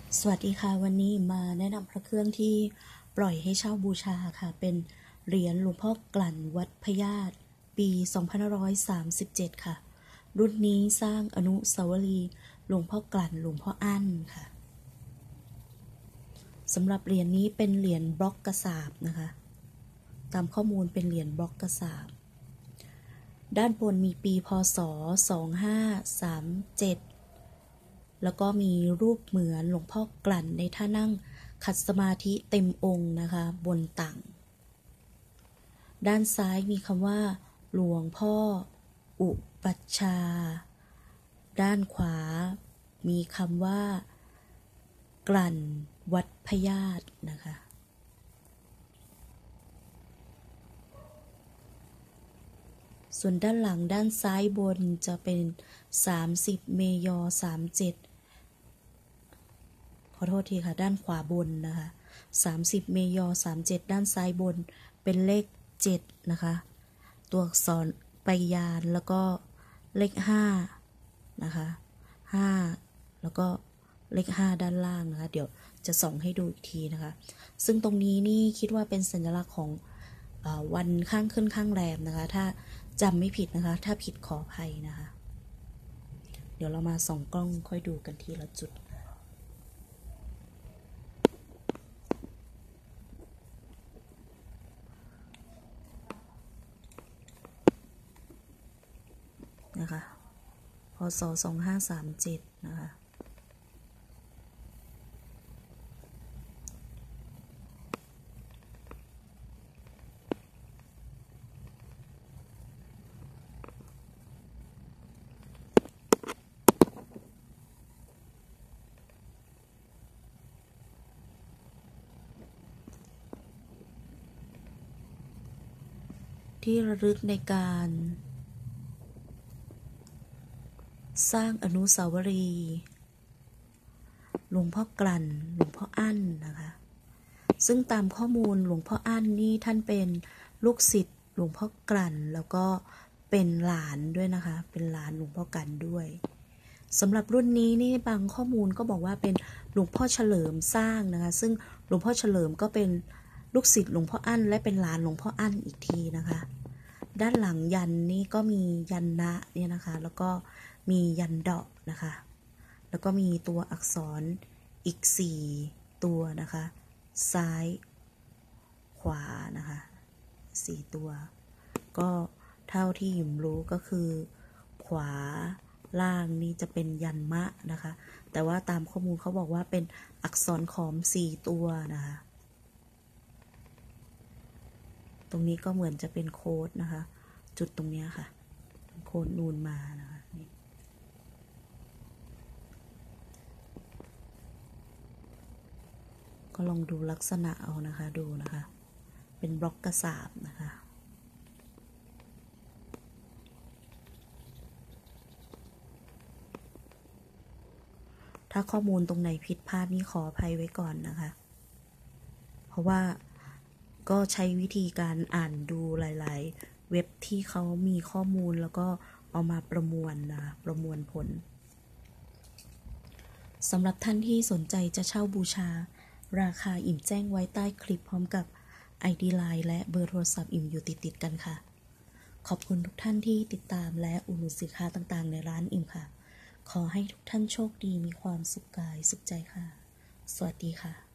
สวัสดีค่ะวันนี้มาแนะนำพระเครื่องที่ปล่อยให้เช่าบูชาค่ะเป็นเหรียญหลวงพ่อกลั่นวัดพญาตปี2537ค่ะรุ่นนี้สร้างอนุสาวรีย์หลวงพ่อกลั่นหลวงพ่ออั้นค่ะสำหรับเหรียญนี้เป็นเหรียญบล็อกกระสาบนะคะตามข้อมูลเป็นเหรียญบล็อกกระสาบด้านบนมีปีพศ2537แล้วก็มีรูปเหมือนหลวงพ่อกลั่นในท่านั่งขัดสมาธิเต็มองค์นะคะบนตั่งด้านซ้ายมีคำว่าหลวงพ่ออุปัชฌาย์ด้านขวามีคำว่ากลั่นวัดพญาตนะคะส่วนด้านหลังด้านซ้ายบนจะเป็น30เมย37ขอโทษทีค่ะด้านขวาบนนะคะ30เมย37ด้านซ้ายบนเป็นเลข7นะคะตัวอักษรไปยานแล้วก็เลข5นะคะ5แล้วก็เลข5ด้านล่างนะคะเดี๋ยวจะส่องให้ดูอีกทีนะคะซึ่งตรงนี้นี่คิดว่าเป็นสัญลักษณ์ของวันข้างขึ้นข้างแรมนะคะถ้าจำไม่ผิดนะคะถ้าผิดขออภัยนะคะเดี๋ยวเรามาส่องกล้องค่อยดูกันทีละจุดนะคะพศ2537นะคะที่ระลึกในการสร้างอนุสาวรีย์หลวงพ่อกลั่นหลวงพ่ออั้นนะคะซึ่งตามข้อมูลหลวงพ่ออั้นนี่ท่านเป็นลูกศิษย์หลวงพ่อกลั่นแล้วก็เป็นหลานด้วยนะคะเป็นหลานหลวงพ่อกลั่นด้วยสำหรับรุ่นนี้นี่บางข้อมูลก็บอกว่าเป็นหลวงพ่อเฉลิมสร้างนะคะซึ่งหลวงพ่อเฉลิมก็เป็นลูกศิษย์หลวงพ่ออั้นและเป็นหลานหลวงพ่ออั้นอีกทีนะคะด้านหลังยันนี่ก็มียันนะเนี่ยนะคะแล้วก็มียันดอกนะคะแล้วก็มีตัวอักษรอีก4ตัวนะคะซ้ายขวานะคะ4ตัวก็เท่าที่หยิมรู้ก็คือขวาล่างนี่จะเป็นยันมะนะคะแต่ว่าตามข้อมูลเขาบอกว่าเป็นอักษรขอม4ตัวนะคะตรงนี้ก็เหมือนจะเป็นโค้ดนะคะจุดตรงนี้ค่ะโค้ดนูนมานะคะก็ลองดูลักษณะเอานะคะดูนะคะเป็นบล็อกกระสาบนะคะถ้าข้อมูลตรงไหนผิดพลาดนี่ขออภัยไว้ก่อนนะคะเพราะว่าก็ใช้วิธีการอ่านดูหลายๆเว็บที่เขามีข้อมูลแล้วก็เอามาประมวลนะคะประมวลผลสำหรับท่านที่สนใจจะเช่าบูชาราคาอิ่มแจ้งไว้ใต้คลิปพร้อมกับ ID Line และเบอร์โทรศัพท์อิ่มอยู่ติดๆกันค่ะขอบคุณทุกท่านที่ติดตามและอุดหนุนสินค้าต่างๆในร้านอิ่มค่ะขอให้ทุกท่านโชคดีมีความสุขกายสุขใจค่ะสวัสดีค่ะ